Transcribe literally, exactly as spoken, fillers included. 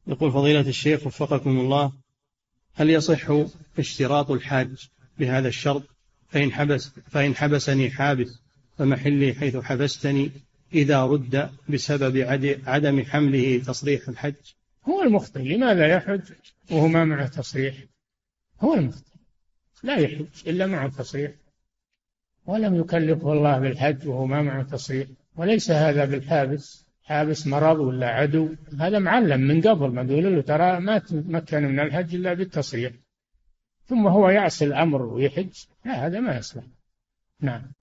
يقول فضيلة الشيخ وفقكم الله، هل يصح اشتراط الحاج بهذا الشرط؟ فإن حبس فإن حبسني حابس فمحلي حيث حبستني إذا رد بسبب عدم حمله تصريح الحج. هو المخطئ لماذا يحج وهو ما معه تصريح؟ هو المخطئ لا يحج إلا معه تصريح، ولم يكلفه الله بالحج وهو ما معه تصريح. وليس هذا بالحابس، حابس مرض ولا عدو، هذا معلم من قبل ما يقول له ترى ما تمكن من الحج إلا بالتصريح، ثم هو يعصي الأمر ويحج، لا هذا ما يصلح. نعم.